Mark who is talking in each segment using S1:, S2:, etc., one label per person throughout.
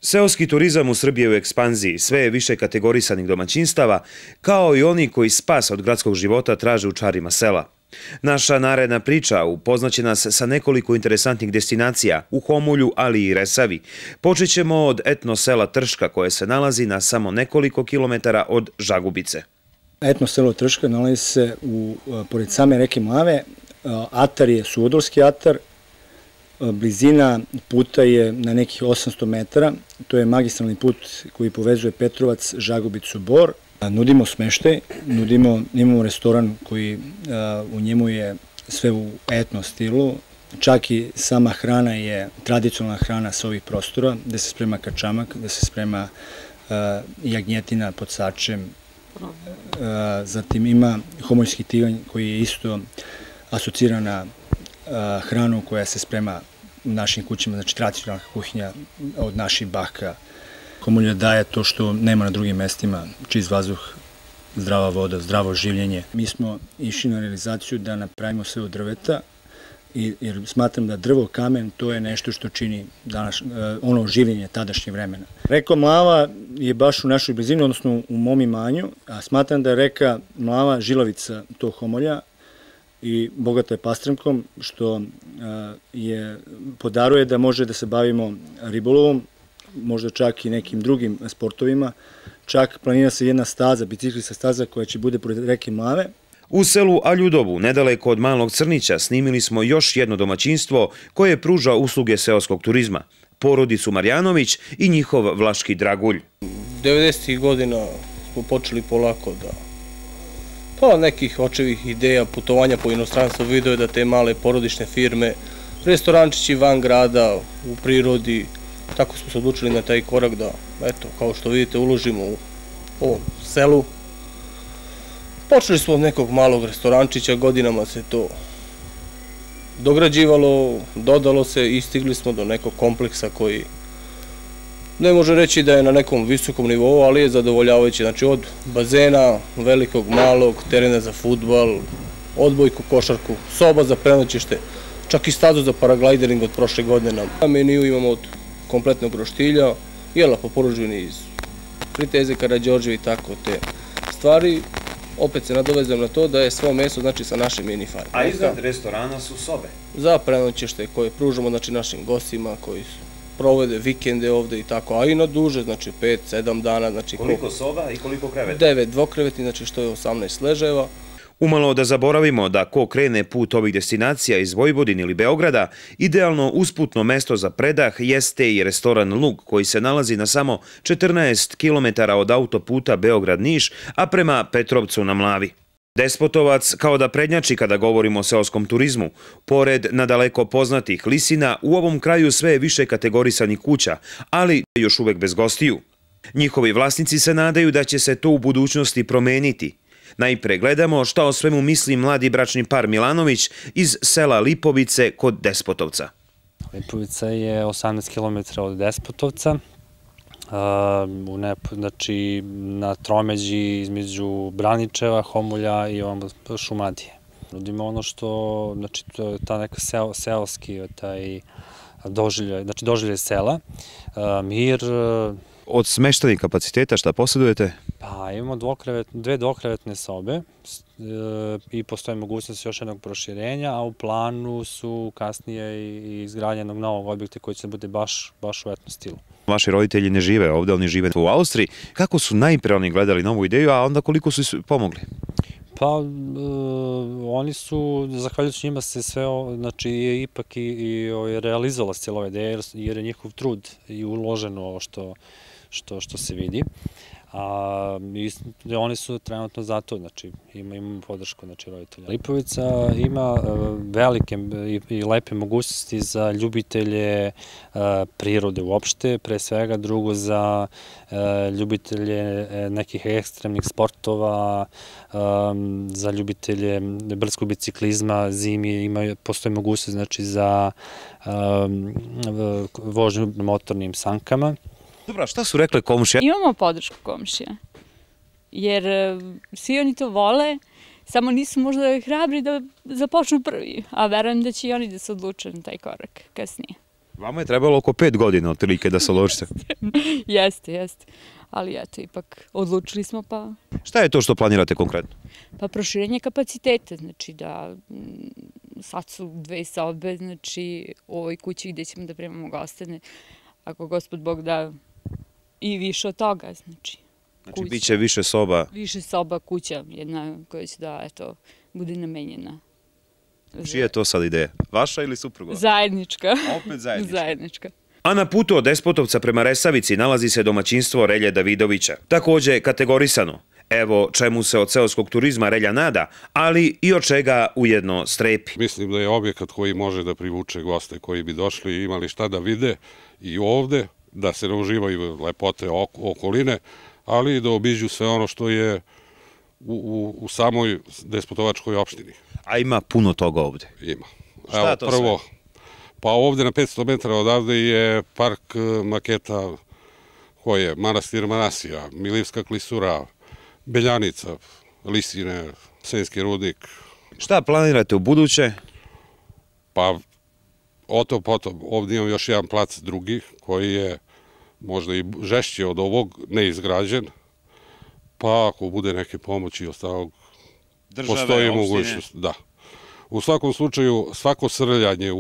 S1: Seoski turizam u Srbiji je u ekspanziji, sve je više kategorisanih domaćinstava, kao i oni koji spas od gradskog života traže u čarima sela. Naša naredna priča upoznaće nas sa nekoliko interesantnih destinacija u Homolju, ali i Resavi. Počet ćemo od etno sela Trška, koje se nalazi na samo nekoliko kilometara od Žagubice.
S2: Etno selo Trška nalazi se pored same reke Mlave. Atar je Suvodolski atar. Blizina puta je na nekih 800 metara. To je magistralni put koji povezuje Petrovac, Žagubicu, Bor. Nudimo smeštaj, imamo restoran koji u njemu je sve u etno stilu. Čak i sama hrana je tradicionalna hrana sa ovih prostora, gde se sprema kačamak, gde se sprema jagnjetina pod sačem. Zatim ima homoljski tiganj koji je isto asociran na hranu koja se sprema u našim kućama, znači tradicionalna kuhinja od naših baka. Homolja daje to što nema na drugim mestima, čist vazduh, zdrava voda, zdravo življenje. Mi smo išli na realizaciju da napravimo sve od drveta, jer smatram da drvo, kamen, to je nešto što čini ono življenje tadašnje vremena. Reka Mlava je baš u našoj blizini, odnosno u mom imanju, a smatram da je reka Mlava žilavica tog Homolja i bogata je pastrmkom, što podaruje da može da se bavimo ribolovom, možda čak i nekim drugim sportovima. Čak planira se jedna staza, biciklista staza koja će bude pored reke Mlave.
S1: U selu Aljudovu, nedaleko od Malog Crnića, snimili smo još jedno domaćinstvo koje pruža usluge seoskog turizma. Porodicu Marjanović i njihov vlaški dragulj.
S3: 90. godina smo počeli polako nekih očevih ideja, putovanja po inostranstvu, video je da te male porodične firme, restorančići van grada, u prirodi, tako smo se odlučili na taj korak da, eto, kao što vidite, uložimo u ovom selu. Počeli smo od nekog malog restorančića, godinama se to dograđivalo, dodalo se i stigli smo do nekog kompleksa koji ne može reći da je na nekom visokom nivou, ali je zadovoljavajući. Znači od bazena, velikog, malog, terena za fudbal, odbojku, košarku, soba za prenoćište, čak i stazu za paraglidering od prošle godine. Na meniju imamo od kompletnog roštilja, jela po poručbini iz friteze, Karađorđevi i tako te stvari. Opet se nadovezam na to da je svo meso znači sa naše mini farme.
S1: A iznad restorana su sobe?
S3: Za prenoćište koje pružamo znači našim gostima koji provode vikende ovde i tako, a i na duže, znači 5-7 dana. Znači
S1: koliko soba i koliko kreveta?
S3: 9 dvokrevetni, znači što je 18 ležajeva.
S1: Umalo da zaboravimo da ko krene put ovih destinacija iz Vojvodine ili Beograda, idealno usputno mesto za predah jeste i restoran Lug, koji se nalazi na samo 14 km od autoputa Beograd-Niš, a prema Petrovcu na Mlavi. Despotovac kao da prednjači kada govorimo o seoskom turizmu. Pored nadaleko poznatih lisina, u ovom kraju sve je više kategorisanih kuća, ali još uvek bez gostiju. Njihovi vlasnici se nadaju da će se to u budućnosti promeniti. Najpre gledamo šta o svemu misli mladi bračni par Milanović iz sela Lipovice kod Despotovca.
S4: Lipovica je 18 km od Despotovca, znači na tromeđi između Braničeva, Homolja i Šumadije. Nudimo ono što, znači to je ta neka seoski, taj doživljaj sela, mir.
S1: Od smeštajnih kapaciteta šta posjedujete?
S4: Pa imamo dve dvokrevetne sobe i postoji mogućnost još jednog proširenja, a u planu su kasnije i izgradnja jednog novog objekta koji će bude baš u etno stilu.
S1: Vaši roditelji ne žive ovde, oni žive u Austriji. Kako su najpre oni gledali novu ideju, a onda koliko su pomogli?
S4: Pa oni su, zahvaljujući njima se sve, znači je ipak i realizovala cijela ova ideja jer je njihov trud i uloženo ovo što se vidi. Oni su trenutno zato, znači imamo podršku roditelja. Lipovica ima velike i lepe mogućnosti za ljubitelje prirode uopšte, pre svega, drugo za ljubitelje nekih ekstremnih sportova, za ljubitelje brdskog biciklizma, zimi postoji mogućnost znači za vožnju motornim sankama.
S1: Dobro, šta su rekle komšije?
S5: Imamo podršku komšija, jer svi oni to vole, samo nisu možda hrabri da započnu prvi, a verujem da će i oni da se odluče na taj korak kasnije.
S1: Vama je trebalo oko 5 godina otprilike da se ložite.
S5: Jeste. Ali eto, ipak odlučili smo pa...
S1: Šta je to što planirate konkretno?
S5: Pa proširenje kapaciteta, znači da sad su 2 sobe, znači u ovoj kući gde ćemo da primamo goste, ako Gospod Bog da i više od toga, znači.
S1: Znači, bit će više soba?
S5: Više soba, kuća, jedna koja će da, eto, bude namenjena.
S1: Čija je to sad ideja? Vaša ili suprugova?
S5: Zajednička.
S1: Opet zajednička.
S5: Zajednička.
S1: A na putu od Despotovca prema Resavici nalazi se domaćinstvo Relje Davidovića. Takođe kategorisano. Evo čemu se od seoskog turizma Relja nada, ali i od čega ujedno strepi.
S6: Mislim da je objekat koji može da privuče goste koji bi došli i imali šta da vide i ovde, da se ne uživaju lepote okoline, ali i da obiđu sve ono što je u samoj Despotovačkoj opštini.
S1: A ima puno toga ovde?
S6: Ima.
S1: Šta je to sve?
S6: Pa ovde na 500 metara odavde je park maketa koje Manastir Manasija, Milivska klisura, Beljanica, Lisine, Senjski rudnik.
S1: Šta planirate u buduće?
S6: Pa o to potom, ovdje imam još jedan plac drugi koji je možda i žešći od ovog, neizgrađen, pa ako bude neke pomoći i ostalog, postoji mogućnost. Da. U svakom slučaju, svako srljanje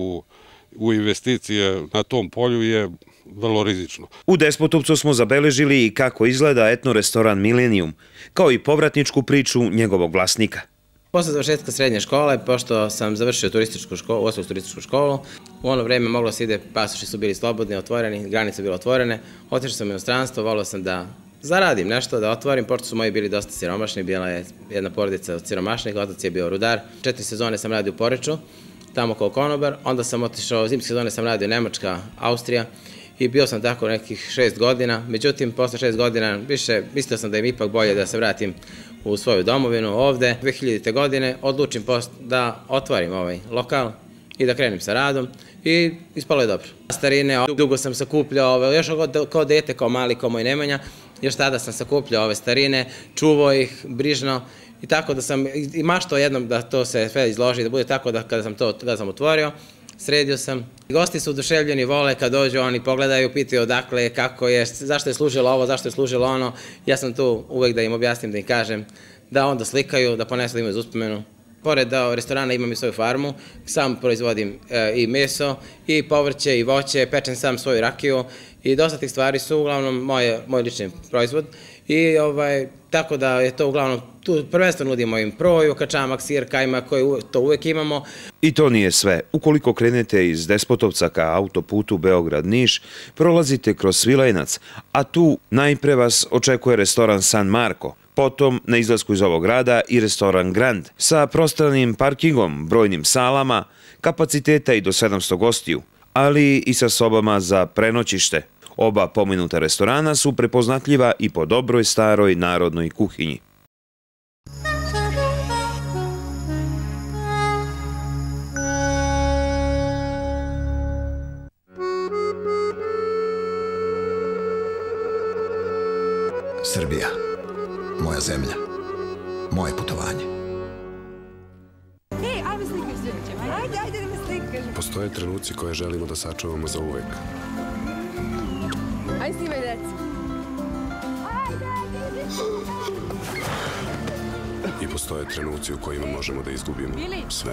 S6: u investicije na tom polju je vrlo rizično.
S1: U Despotovcu smo zabeležili i kako izgleda etno-restoran Millennium, kao i povratničku priču njegovog vlasnika.
S7: Posle završetka srednje škole, pošto sam završio turističku školu, u ono vreme moglo se ide, pasoši su bili slobodni, otvoreni, granice su bile otvorene, otišao sam u inostranstvo, volio sam da zaradim nešto, da otvorim, pošto su moji bili dosta siromašni, bila je jedna porodica od siromašnih, otac je bio rudar. 4 sezone sam radio u Poreču, tamo kao konobar, onda sam otišao, zimske sezone sam radio Nemačka, Austrija i bio sam tako nekih 6 godina, međutim, posle 6 godina više mislio sam da im ipak bolje da se vratim u svoju domovinu ovde. 2000. godine odlučim da otvorim ovaj lokal i da krenem sa radom i ispalo je dobro. Starine, dugo sam sakupljao, još kao dete, kao mali, kao moj Nemanja, još tada sam sakupljao ove starine, čuvao ih brižno i tako da sam i maštao jednom da to se sve izloži, da bude tako da kada sam otvorio, sredio sam. Gosti su oduševljeni, vole kad dođu, oni pogledaju, pitaju odakle, kako je, zašto je služilo ovo, zašto je služilo ono. Ja sam tu uvek da im objasnim, da im kažem, da onda slikaju, da ponesu da imaju za uspomenu. Pored restorana imam i svoju farmu, sam proizvodim i meso, i povrće, i voće, pečem sam svoju rakiju i dosta tih stvari su uglavnom moj lični proizvod. I tako da je to uglavnom, tu prvenstveno nudimo im proju, kačamak, sir, kajmak, koji to uvek imamo.
S1: I to nije sve. Ukoliko krenete iz Despotovca ka autoputu Beograd-Niš, prolazite kroz Svilajnac, a tu najpre vas očekuje restoran San Marko. Potom, na izlasku iz ovog grada, i restoran Grand, sa prostranim parkingom, brojnim salama, kapaciteta i do 700 gostiju, ali i sa sobama za prenoćište. Oba pomenuta restorana su prepoznatljiva i po dobroj staroj narodnoj kuhinji.
S8: Srbija, moja zemlja, moje putovanje.
S9: Ej, ajme slikaš Đorđe, ajde da me slikaš.
S10: Postoje trenuci koje želimo da sačuvamo za uvek.
S9: Ajde snimaj deci.
S10: I postoje trenuci u kojima možemo da izgubimo sve.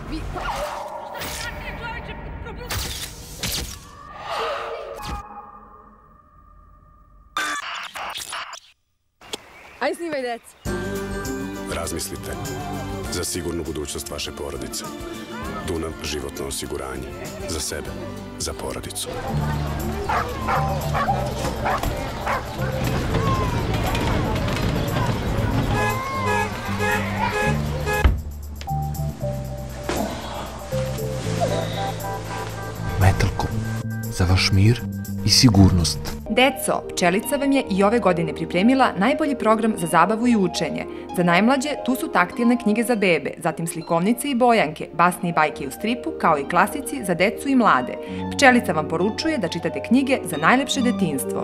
S9: Ajde snimaj deci.
S10: Razmislite za sigurnu budućnost vaše porodice. Dunav životno osiguranje. Za sebe, za porodicu.
S11: Metalkom. Za vaš mir i sigurnost.
S12: Deco, Pčelica vam je i ove godine pripremila najbolji program za zabavu i učenje. Za najmlađe tu su taktilne knjige za bebe, zatim slikovnice i bojanke, basne i bajke u stripu, kao i klasici za decu i mlade. Pčelica vam poručuje da čitate knjige za najlepše detinjstvo.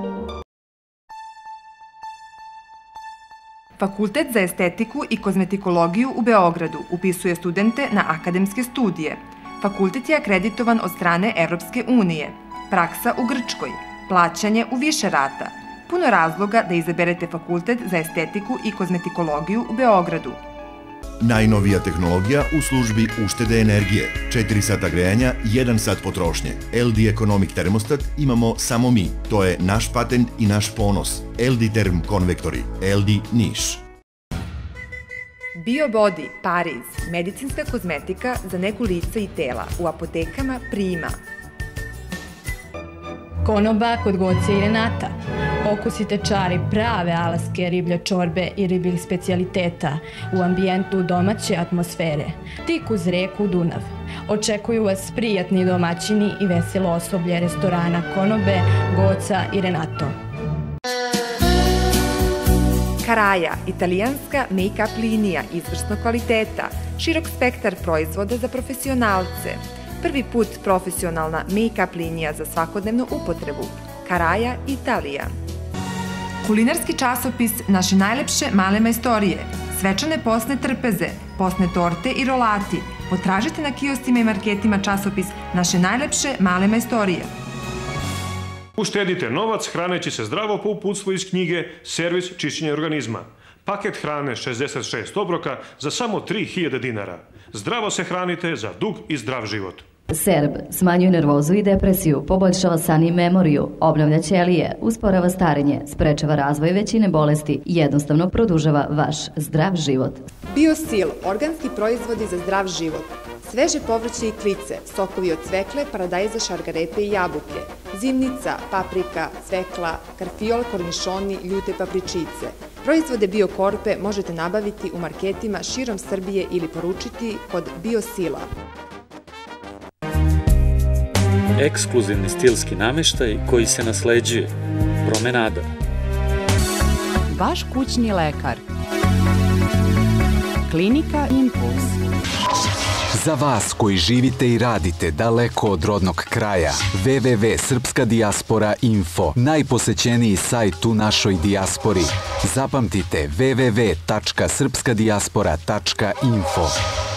S12: Fakultet za estetiku i kozmetikologiju u Beogradu upisuje studente na akademske studije. fakultet je akreditovan od strane Evropske unije. Praksa u Grčkoj, plaćanje u više rata. Puno razloga da izaberete fakultet za estetiku i kozmetikologiju u Beogradu.
S13: Najnovija tehnologija u službi uštede energije. 4 sata grejanja, 1 sat potrošnje. LD Economic termostat imamo samo mi. To je naš patent i naš ponos. LD Term konvektori. LD Niš.
S12: BioBody, Pariz, medicinska kozmetika za neku lica i tela u apotekama Prima.
S14: Konoba kod Goce i Renata. Okusite čari prave alaske riblje čorbe i ribljih specijaliteta u ambijentu domaće atmosfere. Tik uz reku Dunav. Očekuju vas prijatni domaćini i veselo osoblje restorana Konobe, Goca i Renato.
S12: Karaja, italijanska make-up linija izvrsnog kvaliteta, širok spektar proizvoda za profesionalce. Prvi put profesionalna make-up linija za svakodnevnu upotrebu. Karaja, Italija. Kulinarski časopis Naše najlepše male majstorije. Svečane posne trpeze, posne torte i rolati. Potražite na kioscima i marketima časopis Naše najlepše male majstorije.
S15: Uštedite novac hraneći se zdravo po uputstvu iz knjige Servis čišćenja organizma. Paket hrane 66 obroka za samo 3000 dinara. Zdravo se hranite za dug i zdrav život.
S16: Serb smanjuje nervozu i depresiju, poboljšava san i memoriju, obnavlja ćelije, usporava starenje, sprečava razvoj većine bolesti i jednostavno produžava vaš zdrav život.
S12: BioSil, organski proizvodi za zdrav život. Sveže povrće i klice, sokovi od cvekle, paradajza, šargarepe i jabuke, zimnica, paprika, cvekla, karfiol, kornišoni, ljute papričice. Proizvode BioKorpe možete nabaviti u marketima širom Srbije ili poručiti kod BioSila.
S17: Ekskluzivni stilski nameštaj koji se nasleđuje. Promenada.
S18: Vaš kućni lekar. Klinika Impuls.
S19: Za vas koji živite i radite daleko od rodnog kraja, www.srpskadijaspora.info, najposećeniji sajt u našoj dijaspori. Zapamtite www.srpskadijaspora.info.